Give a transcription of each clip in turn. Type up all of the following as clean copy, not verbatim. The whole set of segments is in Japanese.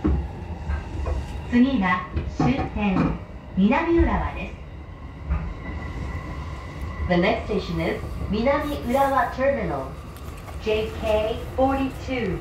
次は終点南浦和です。The next station is 南浦和 Terminal, JK42.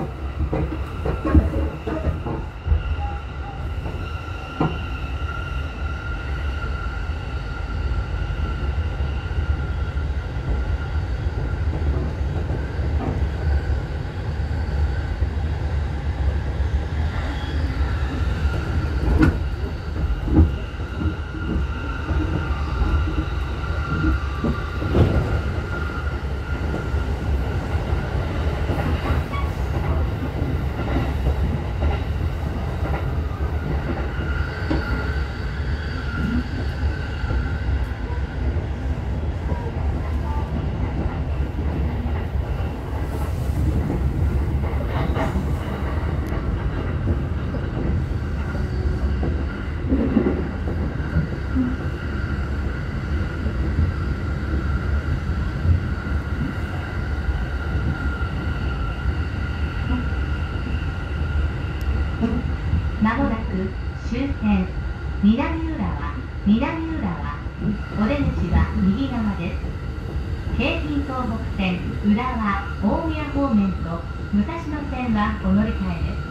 まもなく終点南浦和。お出口は右側です。京浜東北線浦和大宮方面と武蔵野線はお乗り換えです。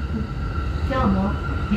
今日も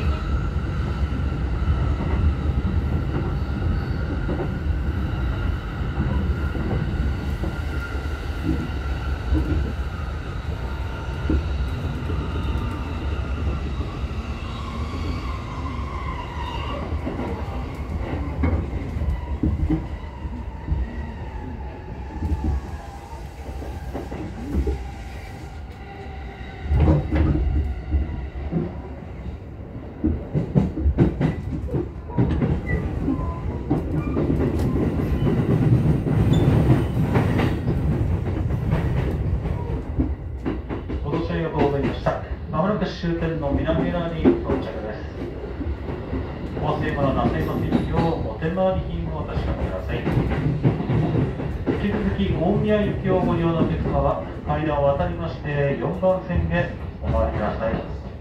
終点の南浦和に到着です。お忘れ物なさいませんようお手回り品をお確かめください。引き続き大宮行きをご利用のお客様は間を渡りまして4番線へお回りください。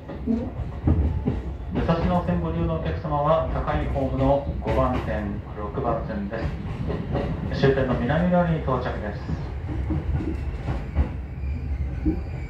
武蔵野線ご利用のお客様は高いホームの5番線、6番線です。終点の南浦和に到着です。